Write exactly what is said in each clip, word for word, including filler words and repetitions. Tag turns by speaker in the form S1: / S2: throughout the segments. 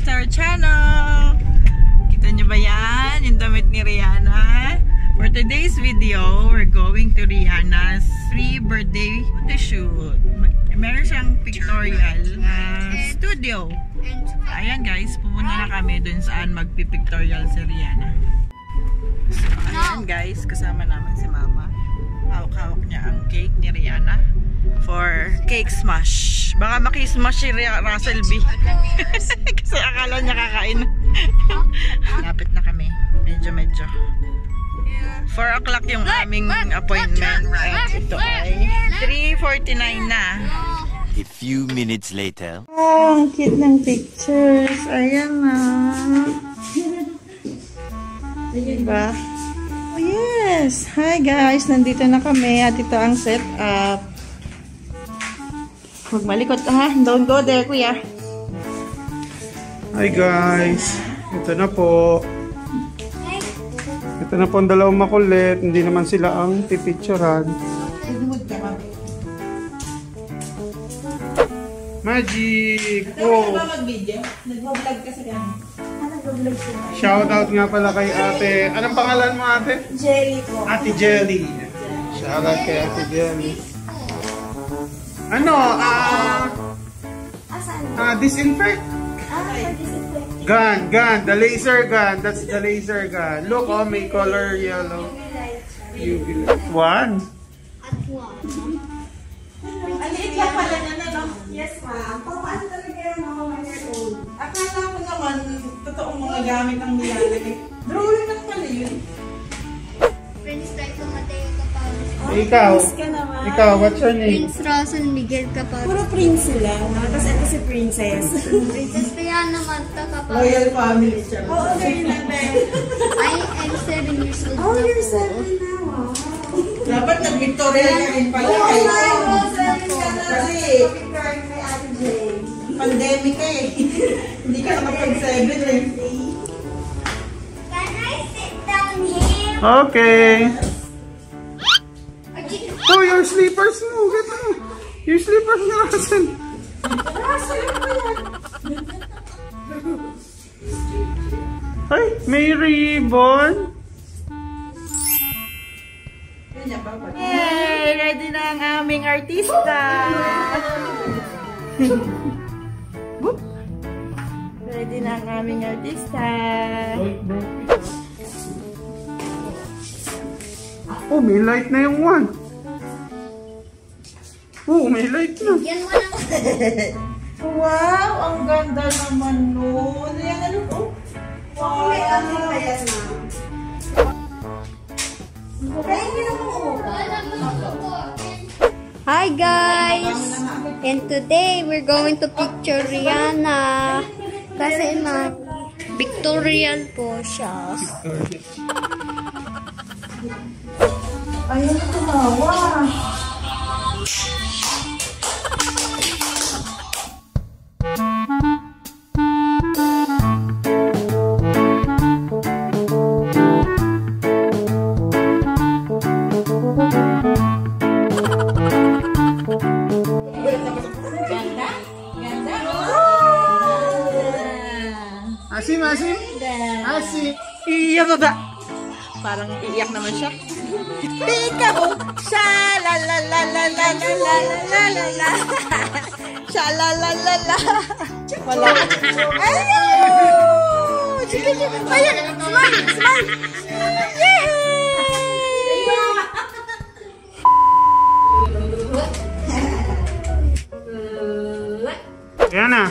S1: to our channel! Kita nyo ba yan? Yung damit ni Rihanna. For today's video, we're going to Rihanna's pre-birthday shoot. Meron siyang pictorial uh, studio. Ayan guys, pumunta na kami dun saan magpipictorial si Rihanna. So ayan guys, kasama naman si Mama. Hawak-hawak niya ang cake ni Rihanna for cake smash. Baka makismash si Russell B. Kasi akala niya kakain. Lapit na kami. Medyo-medyo. four o'clock yung aming appointment. At ito ay three forty-nine na.
S2: A few minutes later.
S1: Oh, ang cute ng pictures. Ayan na. Diba? Oh, yes. Hi guys. Nandito na kami. At ito ang setup. Huwag malikot ha. Don't go there, kuya.
S3: Hi guys. Ito na po. Ito na po ang dalawang makulit. Hindi naman sila ang pipicturan. Magic! Oh.
S1: Mag-video? Nag-vlog kasi kami. Nag-vlog sila.
S3: Shout out nga pala kay ate. Anong pangalan mo ate?
S1: Jelly po.
S3: Ate Jelly. Shout out kay ate Jelly. Ano? Ah... Uh, uh, disinfect?
S4: Ah, disinfect.
S3: Gun, gun. The laser gun. That's the laser gun. Look, oh, may color yellow. U V light. One.
S4: At one.
S1: Aliit lang pala na na, no?
S4: Yes, ma'am. Paano talaga yung mga one year old?
S1: Akala ko naman, totoong mga gamit ang nilalagay. Drawing lang pala yun.
S4: Prince Taito Mateo Caparos.
S3: Ikaw. Ikaw, what's your name?
S4: Prince Russell Miguel Caparos.
S5: Puro prince sila. Tapos ito si princess.
S4: Princess Rihanna Manta Caparos.
S1: Royal family siya.
S5: Oo, very natin.
S4: I am seven years old
S5: Oh,
S4: na
S5: you're
S4: po.
S5: seven na. Wow.
S1: Dapat nag-Victoria niya rin pala.
S5: Oh,
S1: Ay,
S5: my God.
S1: Kasi,
S5: Kasi, picture kay Ate Jane.
S1: pandemic eh. Hindi ka nakapag-seven eh.
S4: Can I sit down here?
S3: Okay. Oh, your slippers mo. Get mo. Your slippers na Russell. Ay, may ribbon.
S1: Yay! Ready na ang aming artista! Boop! Ready na ang aming artista!
S3: Oh, may light na yung one. Oh, may light na.
S4: Yan mo lang.
S1: Wow! Ang ganda naman nun! Ayan, ano po?
S5: Oh, may ano pa yan, ma'am.
S4: Hi guys! And today we're going to picture Rihanna. Kasi ma Victorian po siya.
S1: Ayun, tumawa!
S3: Asim, asim. Asim.
S1: Iya baba. Parang iiyak naman siya. Peekaboo! Sha la la la la la la la la la la. Sha la la la la. Wala. Ayun! Sige, sige. Ayun! Smile! Smile! Yay!
S3: Yan na.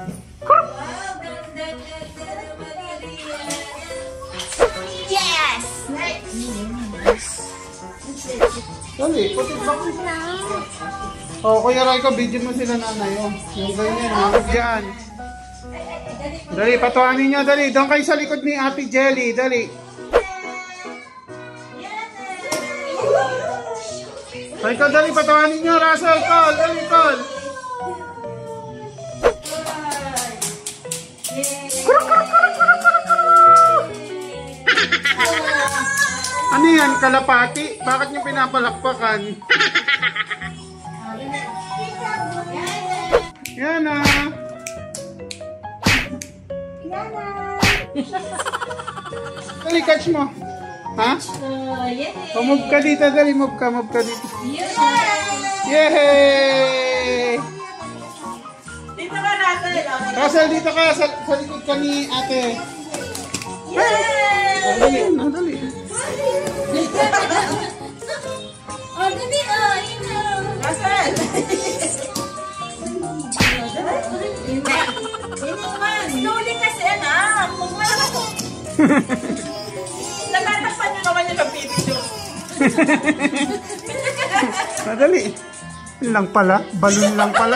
S4: Yes!
S3: Dali, pati ba? Oh, Kuya Roy ko, video mo sila nanay. Oh, yung ganyan, huwag dyan. Dali, patuanin nyo, dali. Doon kayo sa likod ni Ate Jelly, dali. Ay, ko, dali, patuanin nyo, Russell, call, dali, call. Kuruk, kuruk, kuruk, kuruk, kuruk, kuruk. Ano yan, kalapati? Bakit nyo pinapalakpakan? Yan ah.
S5: Rihanna.
S3: Dali, catch mo. Ha?
S5: Oh, yay.
S3: O, move ka dito, dali. Move ka, move ka dito.
S5: Yay.
S3: Yay!
S5: Dito ka natin.
S3: Russell, dito ka. Sa, sa likod ka ni ate.
S5: Yay!
S3: O, dali. O, dali.
S5: Oh, dali. Oh, yun na. Russell. Hindi. Hindi man. Slowly kasi, anak. Huwag mo lang ako. Natatakpan niyo naman yung pag-picture.
S3: Madali. Yun lang pala. Balon lang pala.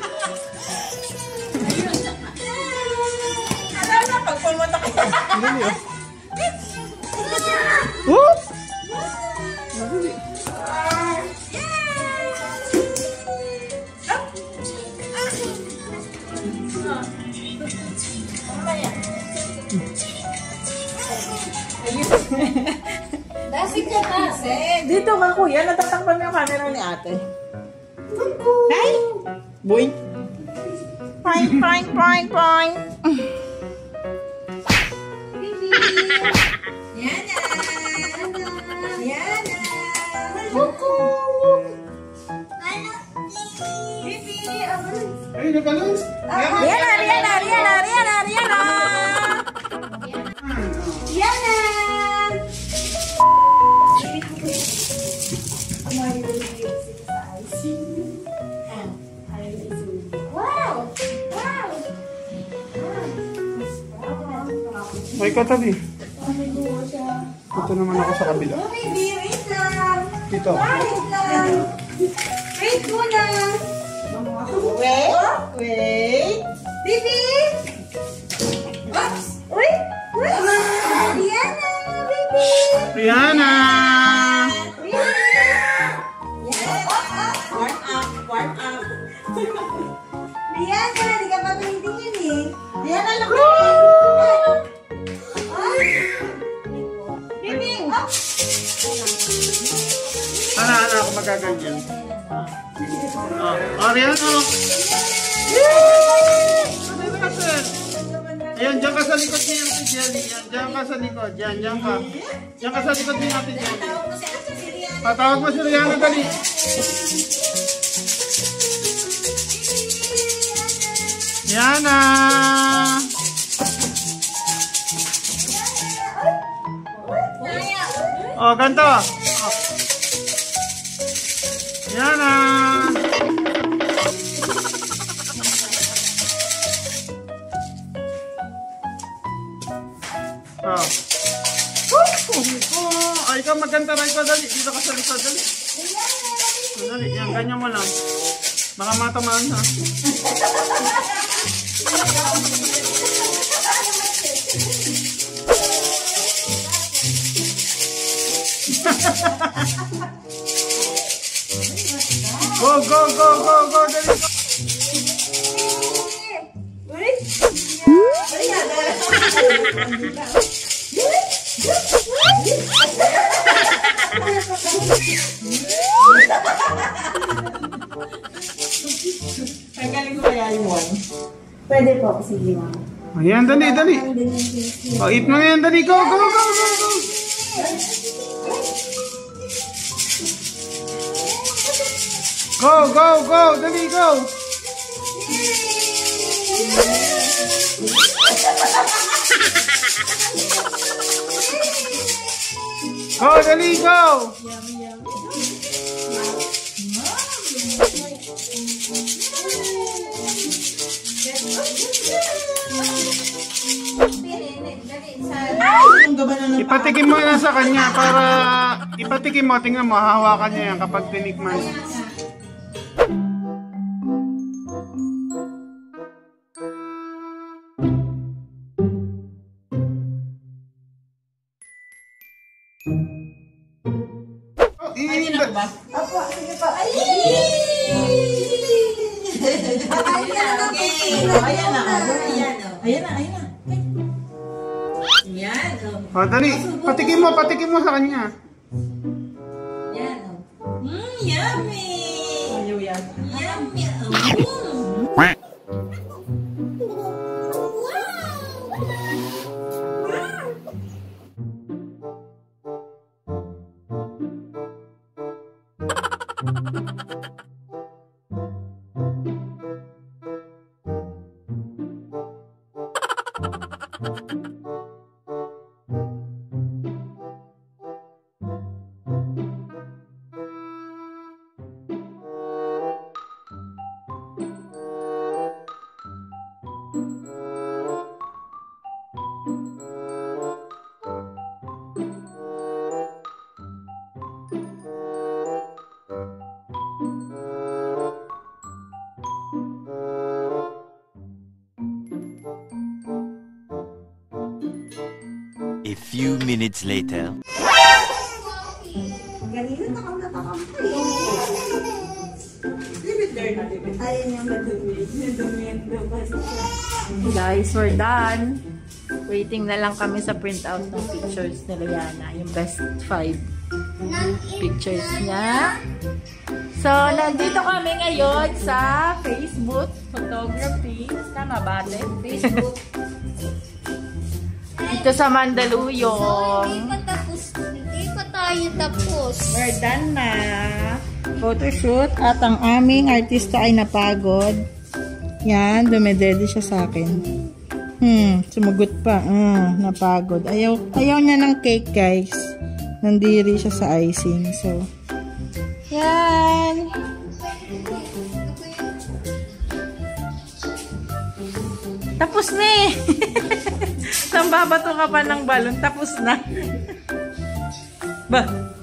S5: Alam na, pag pumunta kayo.
S3: Madali, oh. Whoop! Madali.
S5: Dito ka, kuya. Natatakpan mo yung camera ni ate.
S1: Hi! Boy! Poing, poing, poing, poing!
S5: Yana! Yana! Bibi!
S3: Ay, nabalance.
S5: Rihanna! Rihanna! Rihanna! Rihanna! Rihanna! Yana! Wow! Wow!
S3: Ay, katabi. Ito naman ako sa kabila.
S5: Oh, baby, wait lang.
S3: Dito.
S5: Wait lang. Wait muna. Wait. Wait. Baby. Oops. Wait. Wait. Rihanna, baby.
S3: Rihanna!
S5: Rihanna. Yes. Warm up. Warm up. Rihanna, di ka pa tumitingin eh. Rihanna, look at Baby, up.
S3: Ano, ano ako magaganyan? Oh, oh Rihanna! Ayan, dyan ka sa likod ni Ate Jelly. Yan, dyan ka sa likod. Yan, dyan ka. Dyan ka sa likod ni Ate Jelly. Patawag mo si Rihanna, dali. Rihanna! Oh, ganito. Oh. Rihanna! Oh. Oh, ay ka maganda rin ko, dali. Dito ka sa likod, dali. Oh, dali, yan, ganyan mo lang. Baka matamaan ha. Go, go, go, go, go, dali go.
S5: Pagaling ko kaya yung one. Pwede po, sige ma'am.
S3: Ayan, dali, dali. Oh, eat mo yan, dali. Go, go, go, go, go. Go, go, go, dali, go. Go, dali, go. Ipatikim mo na sa kanya para ipatikim mo, tingnan mo, hahawakan niya yan kapag tinikman. Oh, iinin ba?
S5: Apo, sige po. Ay! Ayan na, ayan na. Ayan na, ayan na. Yan, oh.
S3: Oh, dali. Patikim mo, patikim mo sa kanya.
S5: Yan, oh. Mmm, yummy! Ayaw yan. Yummy! Oh.
S2: A few minutes later.
S5: Ganito takam na takam. Limit there na limit. Ayun yung madumi. Madumi yung labas.
S1: Guys, we're done. Waiting na lang kami sa printout ng pictures ni Rihanna. Yung best five pictures niya. So, nandito kami ngayon sa Facebook Photography. Tama ba, ate? Facebook. Dito sa Mandaluyong.
S4: Hindi pa tapos. Hindi pa tayo tapos.
S1: We're done na. Photoshoot. At ang aming artista ay napagod. Yan, dumedede siya sa akin. Hmm, sumugot pa. Ah, napagod. Ayaw, ayaw niya ng cake, guys. Nandiri siya sa icing. So, yan. Tapos na eh. Nang babato ka pa ng balon, tapos na. Ba?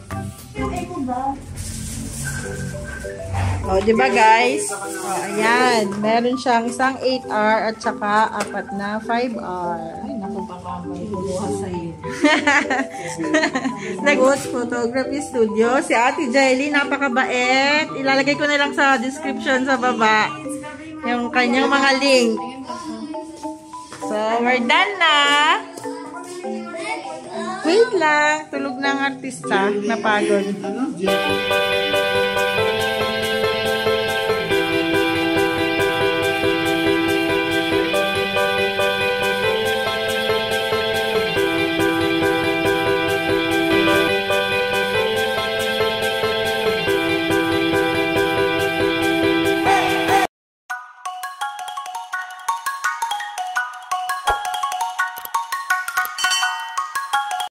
S1: O, oh, diba guys? O, oh, ayan. Meron siyang isang eight R at saka apat na five R. Ay, naku, baka may buluhan sa'yo. Nag-Woods Photography Studio. Si Ate Jaily, napakabait. Ilalagay ko na lang sa description sa baba yung kanyang mga link. So, we're done na. Wait lang. Tulog na ang artista. Napagod.